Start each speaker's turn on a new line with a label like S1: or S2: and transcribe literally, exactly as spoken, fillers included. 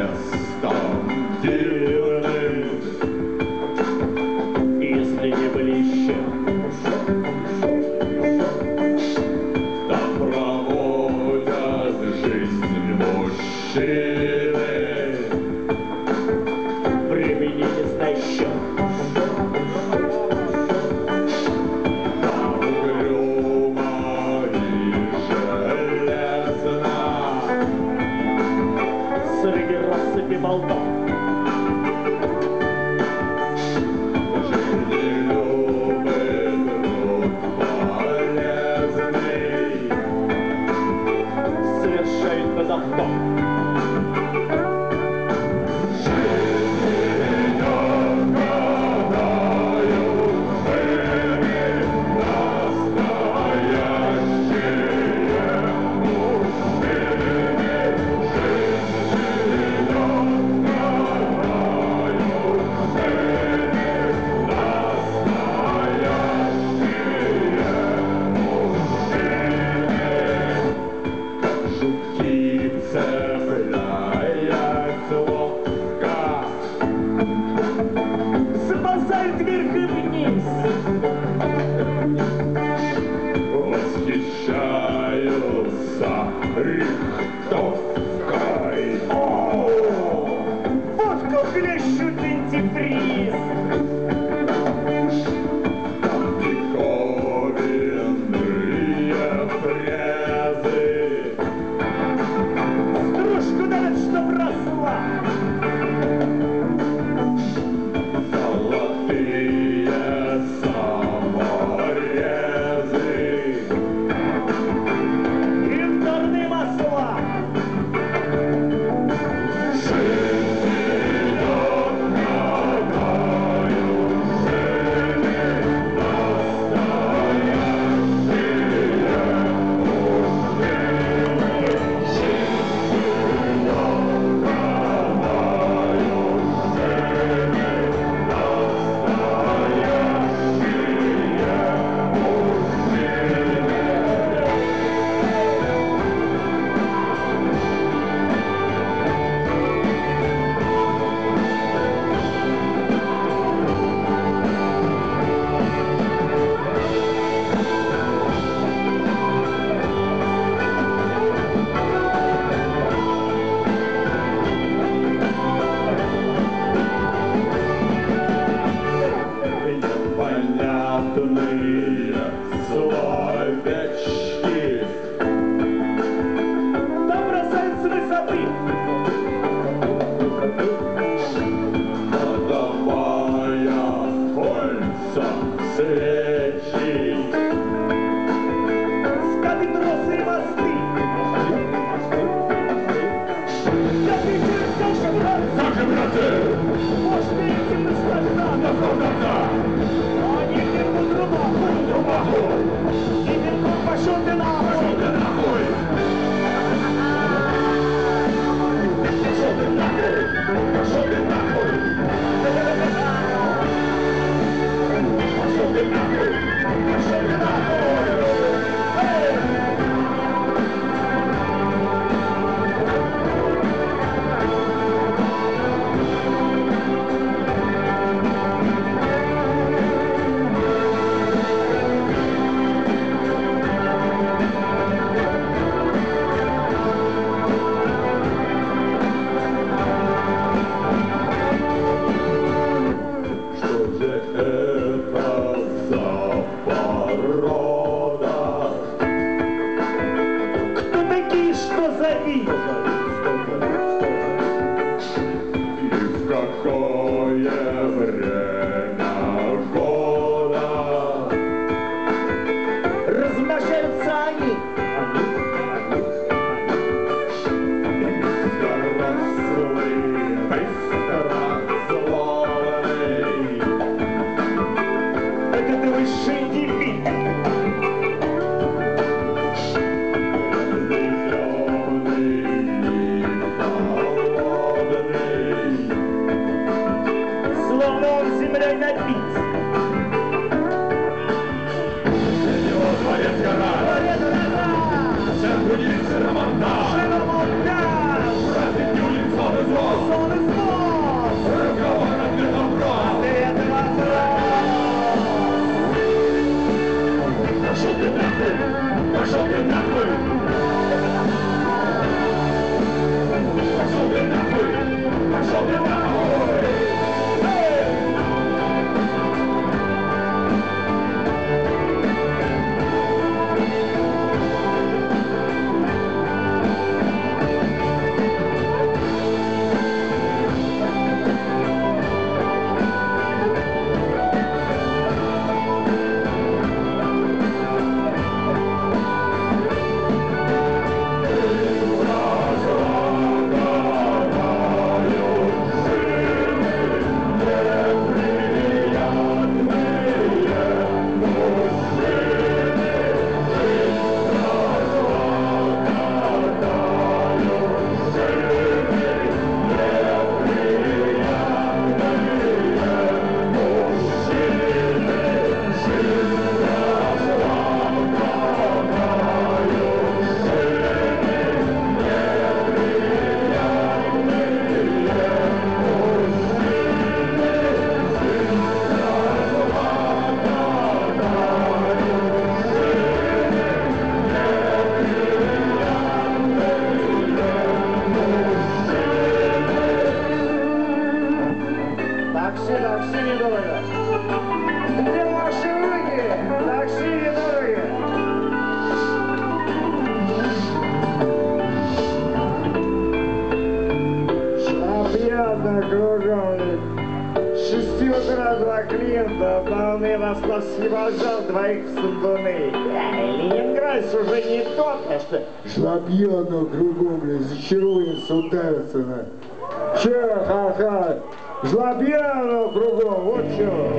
S1: местом дивным. Если не были еще, да проводят жизнь мужчины. Времени не знай еще. Балдон. Жизнь любит труд полезный, совершает безавтон. Спасает вверх и вниз. Восхищаются рихтовкой. О, водку плещут антифриз. Там диковинные фрезы. Стружку давят, чтоб росла. Словечки, да бросают с высоты. Подавая кольца свечи, скаты, тросы и мосты. Я кричу, Саша, брат! Саша, браты! Можно идти на стакан! На солдата! Они берут рубаху! Рубаху! Пошел ты нахуй! Пошел ты нахуй! Пошел ты нахуй! Пошел ты нахуй! Пошел ты нахуй! Пошел ты нахуй! И в какое время года размножаются они? Быстрослый, быстрословный. Так это высший дебил. Землей набить. Для него дворец гора. Дворец гора. Церковь улицы Ромонтаж. Ромонтаж. Праздник улиц, он и зло.
S2: Московский вокзал, двоих в сундуны. Ленинград уже не тот, а что...
S3: Жлобьёно кругом, бля, зачаруется, ударится, на. Че, ха-ха, жлобьёно кругом, вот чё.